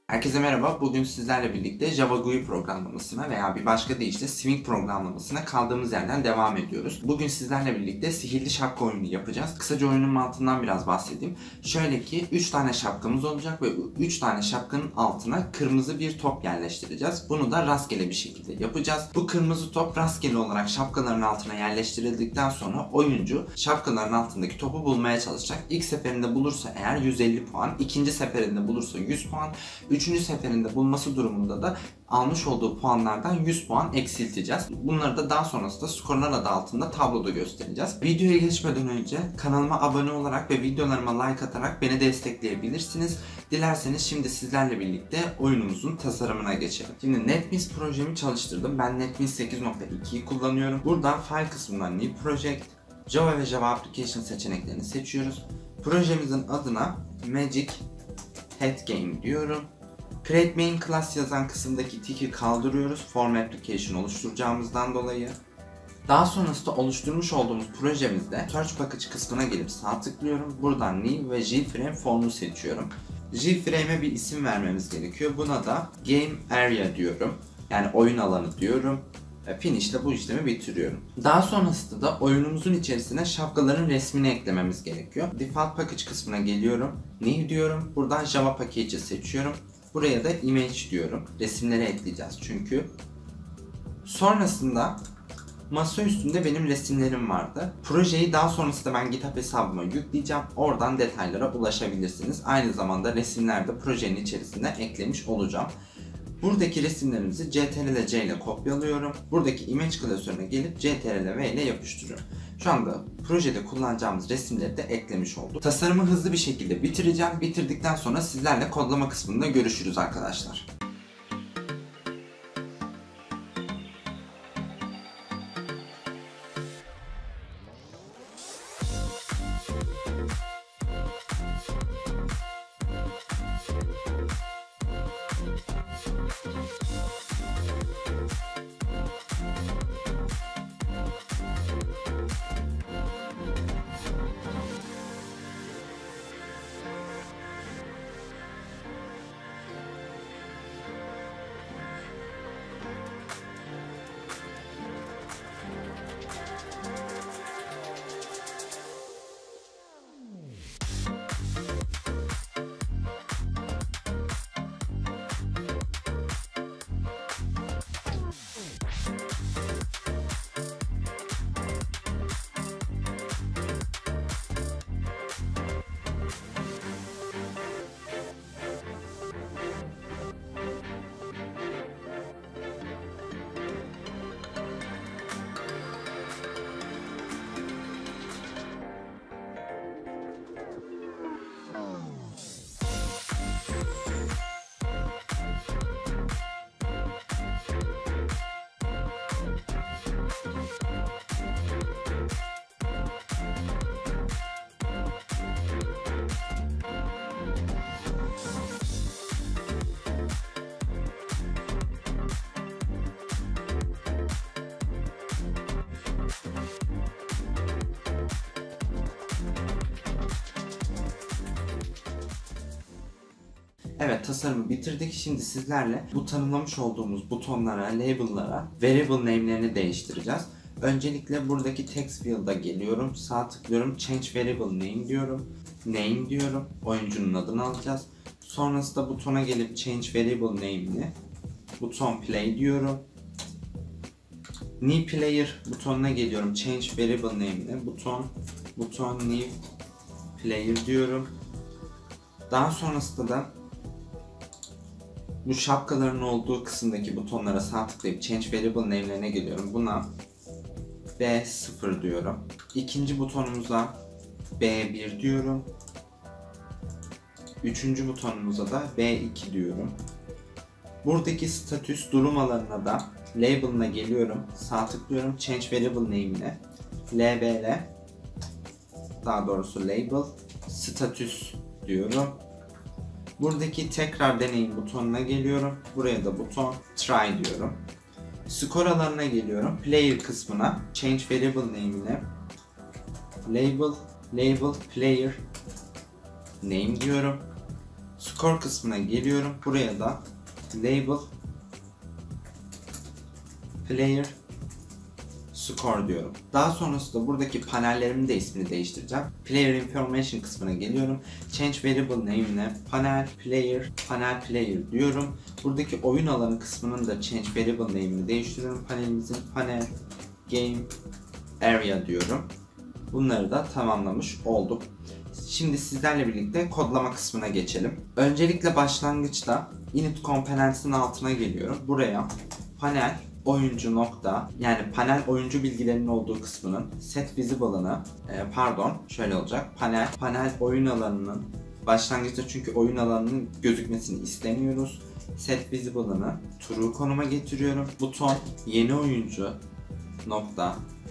Herkese merhaba. Bugün sizlerle birlikte Java GUI programlamasına veya bir başka deyişle Swing programlamasına kaldığımız yerden devam ediyoruz. Bugün sizlerle birlikte sihirli şapka oyunu yapacağız. Kısaca oyunun mantığından biraz bahsedeyim. Şöyle ki 3 tane şapkamız olacak ve 3 tane şapkanın altına kırmızı bir top yerleştireceğiz. Bunu da rastgele bir şekilde yapacağız. Bu kırmızı top rastgele olarak şapkaların altına yerleştirildikten sonra oyuncu şapkaların altındaki topu bulmaya çalışacak. İlk seferinde bulursa eğer 150 puan, ikinci seferinde bulursa 100 puan, üçüncü seferinde bulması durumunda da almış olduğu puanlardan 100 puan eksilteceğiz. Bunları da daha sonrasında skorlar adı altında tabloda göstereceğiz. Videoya geçmeden önce kanalıma abone olarak ve videolarıma like atarak beni destekleyebilirsiniz. Dilerseniz şimdi sizlerle birlikte oyunumuzun tasarımına geçelim. Şimdi NetBeans projemi çalıştırdım. Ben NetBeans 8.2'yi kullanıyorum. Buradan file kısmından New Project, Java ve Java Application seçeneklerini seçiyoruz. Projemizin adına Magic Head Game diyorum. Create Main Class yazan kısımdaki tick'i kaldırıyoruz. Form Application oluşturacağımızdan dolayı. Daha sonrasında oluşturmuş olduğumuz projemizde Search Package kısmına gelip sağ tıklıyorum. Buradan New ve JFrame Form'u seçiyorum. JFrame'e bir isim vermemiz gerekiyor. Buna da Game Area diyorum. Yani oyun alanı diyorum. Finish ile bu işlemi bitiriyorum. Daha sonrasında da oyunumuzun içerisine şapkaların resmini eklememiz gerekiyor. Default Package kısmına geliyorum. New diyorum. Buradan Java Package'i seçiyorum. Buraya da Image diyorum. Resimleri ekleyeceğiz çünkü. Sonrasında masa üstünde benim resimlerim vardı. Projeyi daha sonrasında ben GitHub hesabıma yükleyeceğim. Oradan detaylara ulaşabilirsiniz. Aynı zamanda resimler de projenin içerisine eklemiş olacağım. Buradaki resimlerimizi CTRL-C ile kopyalıyorum. Buradaki image klasörüne gelip CTRL-V ile yapıştırıyorum. Şu anda projede kullanacağımız resimleri de eklemiş olduk. Tasarımı hızlı bir şekilde bitireceğim. Bitirdikten sonra sizlerle kodlama kısmında görüşürüz arkadaşlar. Evet, tasarımı bitirdik. Şimdi sizlerle bu tanımlamış olduğumuz butonlara, label'lara variable name'lerini değiştireceğiz. Öncelikle buradaki text field'a geliyorum. Sağ tıklıyorum. Change variable name diyorum. Name diyorum. Oyuncunun adını alacağız. Sonrasında butona gelip change variable name'ini buton play diyorum. New player butonuna geliyorum. Change variable name'ini buton new player diyorum. Daha sonrasında da bu şapkaların olduğu kısımdaki butonlara sağ tıklayıp Change Variable Name'lerine geliyorum. Buna B0 diyorum. İkinci butonumuza B1 diyorum. Üçüncü butonumuza da B2 diyorum. Buradaki status durum alanına da label'ına geliyorum. Sağ tıklıyorum. Change Variable Name'ine LBL, daha doğrusu label status diyorum. Buradaki tekrar deneyin butonuna geliyorum. Buraya da buton try diyorum. Skor alanına geliyorum. Player kısmına change variable name'ine label player name diyorum. Score kısmına geliyorum. Buraya da label player score diyorum. Daha sonrasında buradaki panellerimin de ismini değiştireceğim. Player information kısmına geliyorum. Change variable name'ine panel player diyorum. Buradaki oyun alanı kısmının da change variable name'ini değiştiriyorum. Panelimizin panel game area diyorum. Bunları da tamamlamış olduk. Şimdi sizlerle birlikte kodlama kısmına geçelim. Öncelikle başlangıçta init components'in altına geliyorum. Buraya panel oyuncu nokta, yani panel oyuncu bilgilerinin olduğu kısmının set visible'ını şöyle olacak. Panel oyun alanının başlangıçta, çünkü oyun alanının gözükmesini istemiyoruz. Set visible'ını true konuma getiriyorum. Buton yeni oyuncu nokta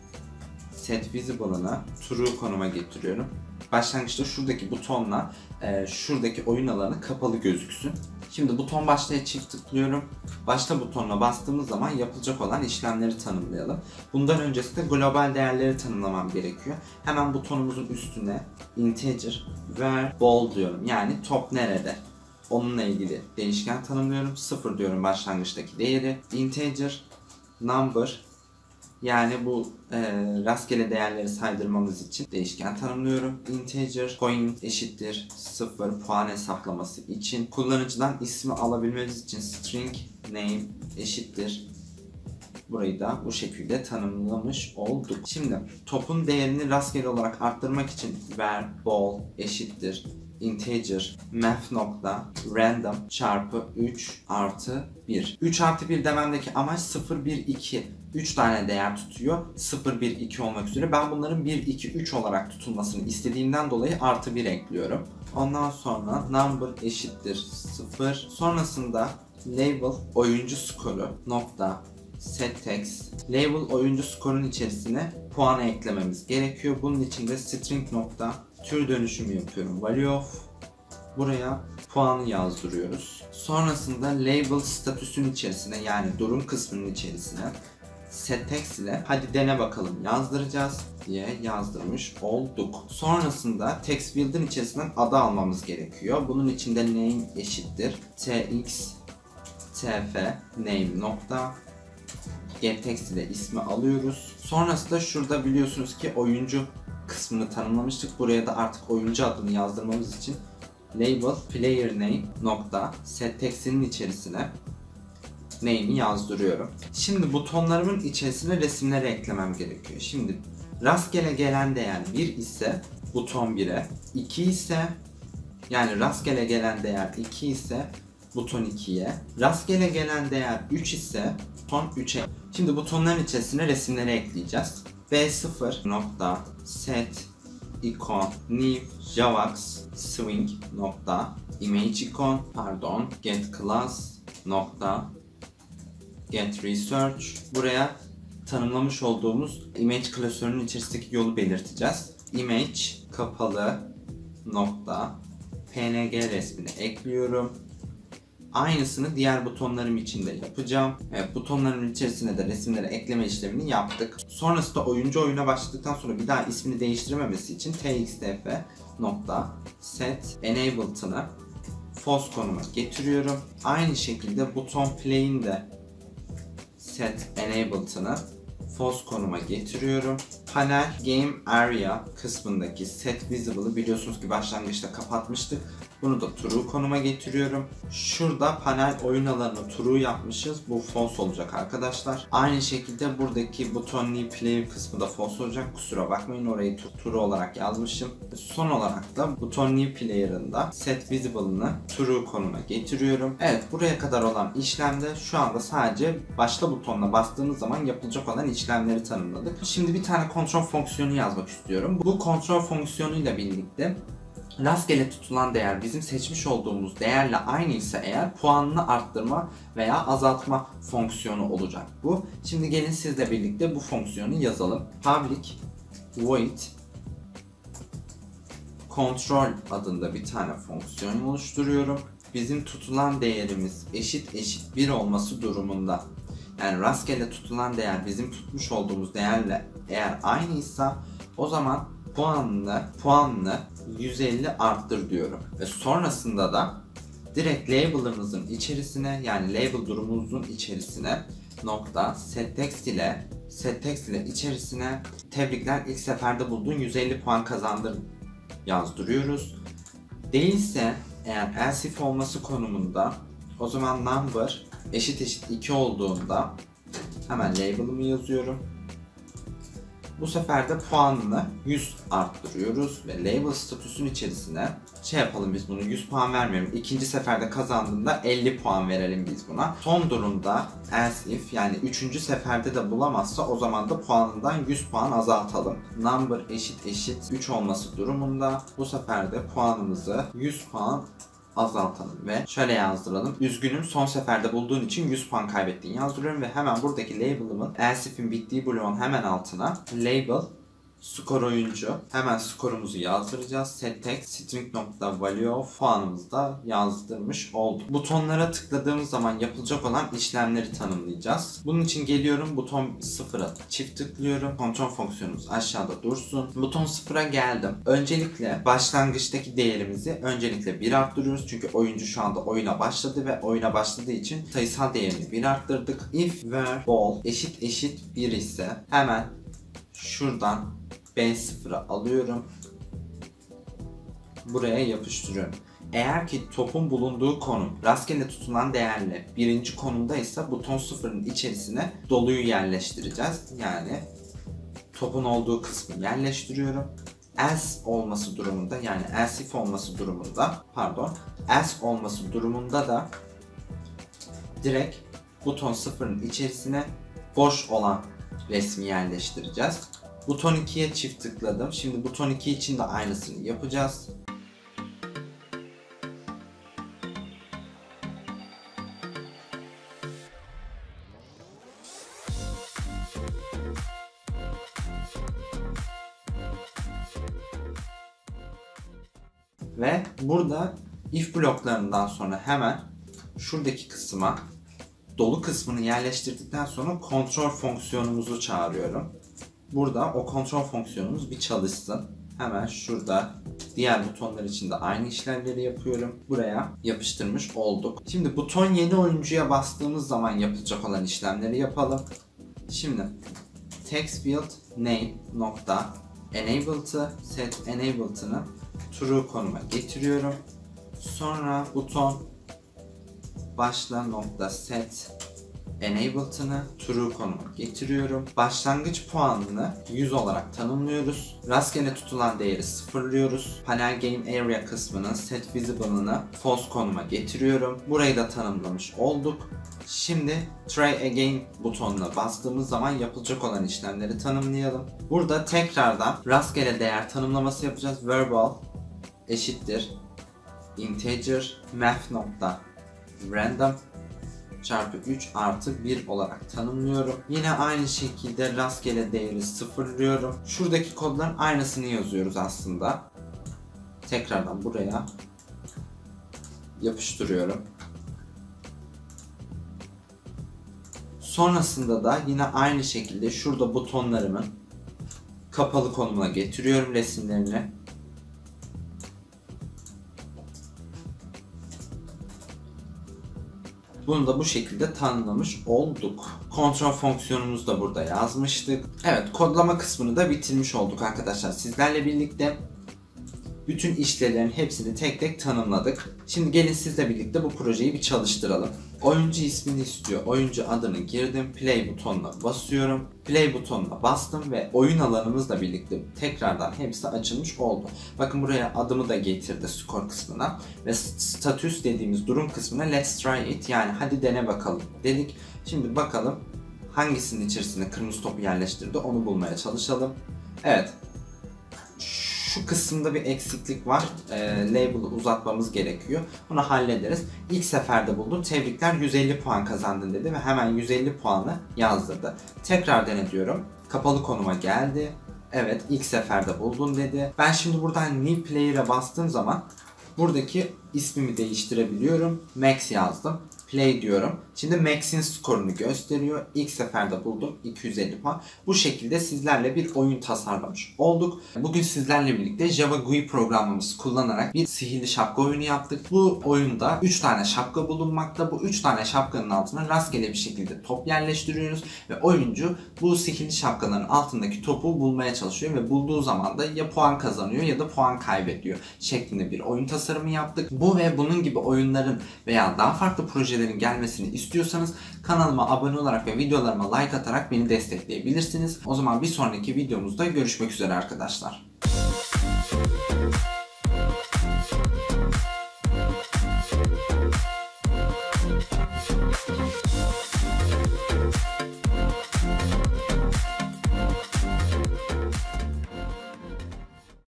set visible'ını true konuma getiriyorum. Başlangıçta şuradaki butonla şuradaki oyun alanı kapalı gözüksün. Şimdi buton başlaya çift tıklıyorum. Başta butonuna bastığımız zaman yapılacak olan işlemleri tanımlayalım. Bundan öncesinde global değerleri tanımlamam gerekiyor. Hemen butonumuzun üstüne integer where ball diyorum. Yani top nerede? Onunla ilgili değişken tanımlıyorum. 0 diyorum başlangıçtaki değeri. Integer number, yani bu rastgele değerleri saydırmamız için değişken tanımlıyorum. Integer point eşittir 0 puan hesaplaması için. Kullanıcıdan ismi alabilmemiz için string name eşittir. Burayı da bu şekilde tanımlamış olduk. Şimdi topun değerini rastgele olarak arttırmak için where ball eşittir integer math nokta random çarpı 3 artı 1. 3 artı 1 dememdeki amaç 0, 1, 2. 3 tane değer tutuyor. 0, 1, 2 olmak üzere. Ben bunların 1, 2, 3 olarak tutulmasını istediğimden dolayı artı 1 ekliyorum. Ondan sonra number eşittir 0. Sonrasında label oyuncu skoru nokta set text. Label oyuncu skorun içerisine puanı eklememiz gerekiyor. Bunun için de string nokta tür dönüşümü yapıyorum. Value of, buraya puanı yazdırıyoruz. Sonrasında label statüsün içerisine, yani durum kısmının içerisine setText ile hadi dene bakalım yazdıracağız diye yazdırmış olduk. Sonrasında text field'in içerisinden adı almamız gerekiyor. Bunun için de name eşittir tx tf name nokta getText ile ismi alıyoruz. Sonrasında şurada biliyorsunuz ki oyuncu kısmını tanımlamıştık. Buraya da artık oyuncu adını yazdırmamız için label player name nokta setText'in içerisine name'i yazdırıyorum. Şimdi butonlarımın içerisine resimleri eklemem gerekiyor. Şimdi rastgele gelen değer 1 ise buton 1'e, 2 ise, yani rastgele gelen değer 2 ise buton 2'ye, rastgele gelen değer 3 ise buton 3'e. Şimdi butonların içerisine resimleri ekleyeceğiz. B0 nokta set icon new javax swing nokta image icon get class nokta get research. Buraya tanımlamış olduğumuz image klasörünün içerisindeki yolu belirteceğiz. Image kapalı nokta png resmini ekliyorum. Aynısını diğer butonlarım için de yapacağım. Evet, butonların içerisine de resimleri ekleme işlemini yaptık. Sonrasında oyuncu oyuna başladıktan sonra bir daha ismini değiştirmemesi için txtf nokta set enabled'ını false konuma getiriyorum. Aynı şekilde buton play'in de set enabled'ını false konuma getiriyorum. Panel game area kısmındaki set visible'ı biliyorsunuz ki başlangıçta kapatmıştık. Bunu da true konuma getiriyorum. Şurada panel oyun alanını true yapmışız. Bu false olacak arkadaşlar. Aynı şekilde buradaki buton new player kısmı da false olacak. Kusura bakmayın, orayı true olarak yazmışım. Son olarak da buton new player'ın da set visible'ını true konuma getiriyorum. Evet, buraya kadar olan işlemde şu anda sadece başta butonuna bastığımız zaman yapılacak olan işlemleri tanımladık. Şimdi bir tane kontrol fonksiyonu yazmak istiyorum. Bu kontrol fonksiyonuyla birlikte rastgele tutulan değer bizim seçmiş olduğumuz değerle aynıysa eğer puanını arttırma veya azaltma fonksiyonu olacak bu. Şimdi gelin sizle birlikte bu fonksiyonu yazalım. Public void control adında bir tane fonksiyon oluşturuyorum. Bizim tutulan değerimiz eşit 1 olması durumunda, yani rastgele tutulan değer bizim tutmuş olduğumuz değerle eğer aynıysa o zaman puanını 150 arttır diyorum. Ve sonrasında da Direkt label'ımızın içerisine, yani label durumumuzun içerisine nokta setText ile içerisine tebrikler ilk seferde bulduğun 150 puan kazandın yazdırıyoruz. Değilse eğer else if olması konumunda o zaman number eşit 2 olduğunda hemen label'ımı yazıyorum. Bu sefer de puanını 100 arttırıyoruz ve label statüsün içerisine yapalım, biz bunu 100 puan vermiyorum. İkinci seferde kazandığında 50 puan verelim biz buna. Son durumda else if, yani 3. seferde de bulamazsa o zaman da puanından 100 puan azaltalım. Number eşit 3 olması durumunda bu sefer de puanımızı 100 puan azaltalım ve şöyle yazdıralım. Üzgünüm, son seferde bulduğun için 100 puan kaybettiğini yazdırıyorum ve hemen buradaki label'ımın else if'in bittiği bloğun hemen altına label skor oyuncu, hemen skorumuzu yazdıracağız. setText string.value of puanımızı da yazdırmış olduk. Butonlara tıkladığımız zaman yapılacak olan işlemleri tanımlayacağız. Bunun için geliyorum, buton 0'a çift tıklıyorum. Kontrol fonksiyonumuz aşağıda dursun. Buton 0'a geldim. Öncelikle başlangıçtaki değerimizi öncelikle 1 arttırıyoruz. Çünkü oyuncu şu anda oyuna başladı ve oyuna başladığı için sayısal değerini 1 arttırdık. If where ball eşit 1 ise hemen şuradan B0'ı alıyorum. Buraya yapıştırıyorum. Eğer ki topun bulunduğu konum rastgele tutulan değerle birinci konumdaysa buton 0'ın içerisine doluyu yerleştireceğiz. Yani topun olduğu kısmı yerleştiriyorum. Else olması durumunda, yani else if olması durumunda, else olması durumunda da direkt buton 0'ın içerisine boş olan resmi yerleştireceğiz. Buton 2'ye çift tıkladım. Şimdi buton 2 için de aynısını yapacağız. Ve burada if bloklarından sonra hemen şuradaki kısma dolu kısmını yerleştirdikten sonra kontrol fonksiyonumuzu çağırıyorum. Burada o kontrol fonksiyonumuz bir çalışsın. Hemen şurada diğer butonlar için de aynı işlemleri yapıyorum. Buraya yapıştırmış olduk. Şimdi buton yeni oyuncuya bastığımız zaman yapılacak olan işlemleri yapalım. Şimdi text field name nokta enabled'ı set enabled'ını true konuma getiriyorum. Sonra buton başla nokta set enabled'ını true konuma getiriyorum. Başlangıç puanını 100 olarak tanımlıyoruz. Rastgele tutulan değeri sıfırlıyoruz. Panel game area kısmının set visible'ını false konuma getiriyorum. Burayı da tanımlamış olduk. Şimdi try again butonuna bastığımız zaman yapılacak olan işlemleri tanımlayalım. Burada tekrardan rastgele değer tanımlaması yapacağız. Verbal eşittir integer math nokta random çarpı 3 artı 1 olarak tanımlıyorum. Yine aynı şekilde rastgele değeri sıfırlıyorum. Şuradaki kodların aynısını yazıyoruz aslında. Tekrardan buraya yapıştırıyorum. Sonrasında da yine aynı şekilde şurada butonlarımın kapalı konumuna getiriyorum resimlerini. Bunu da bu şekilde tanımlamış olduk. Kontrol fonksiyonumuzu da burada yazmıştık. Evet, kodlama kısmını da bitirmiş olduk arkadaşlar. Sizlerle birlikte bütün işlevlerin hepsini tek tek tanımladık. Şimdi gelin sizle birlikte bu projeyi bir çalıştıralım. Oyuncu ismini istiyor. Oyuncu adını girdim. Play butonuna basıyorum. Play butonuna bastım ve oyun alanımızla birlikte tekrardan hepsi açılmış oldu. Bakın buraya adımı da getirdi skor kısmına. Ve status dediğimiz durum kısmına let's try it, yani hadi dene bakalım dedik. Şimdi bakalım hangisinin içerisine kırmızı topu yerleştirdi, onu bulmaya çalışalım. Evet. Şu kısımda bir eksiklik var. Label'ı uzatmamız gerekiyor. Bunu hallederiz. İlk seferde buldum. Tebrikler, 150 puan kazandın dedi ve hemen 150 puanı yazdırdı. Tekrar dene diyorum. Kapalı konuma geldi. Evet, ilk seferde buldun dedi. Ben şimdi buradan New Player'a bastığım zaman Buradaki ismimi değiştirebiliyorum. Max yazdım. Play diyorum. Şimdi Max'in skorunu gösteriyor. İlk seferde buldum. 250 puan. Bu şekilde sizlerle bir oyun tasarlamış olduk. Bugün sizlerle birlikte Java GUI programımızı kullanarak bir sihirli şapka oyunu yaptık. Bu oyunda 3 tane şapka bulunmakta. Bu 3 tane şapkanın altına rastgele bir şekilde top yerleştiriyoruz. Ve oyuncu bu sihirli şapkaların altındaki topu bulmaya çalışıyor. Ve bulduğu zaman da ya puan kazanıyor ya da puan kaybediyor şeklinde bir oyun tasarımı yaptık. Bu ve bunun gibi oyunların veya daha farklı projelerin gelmesini istiyorsanız kanalıma abone olarak ve videolarıma like atarak beni destekleyebilirsiniz. O zaman bir sonraki videomuzda görüşmek üzere arkadaşlar.